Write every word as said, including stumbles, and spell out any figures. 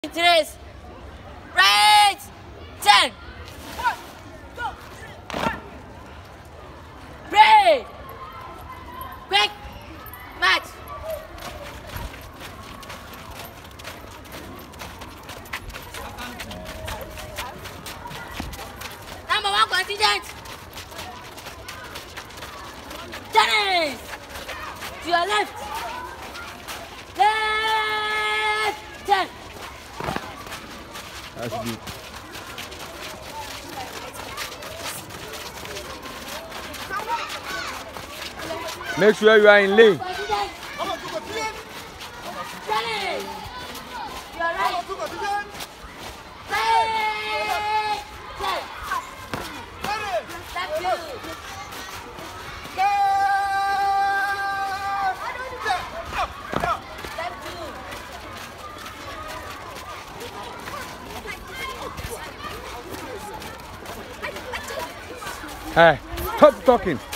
Tres, right, ten. Break, quick, match. Number one contingent. Dennis, to your left. Left, ten. That's good. Make sure you are in lane. Dennis, you are right. Right, ten. Left two. Left two. Hey, stop talking.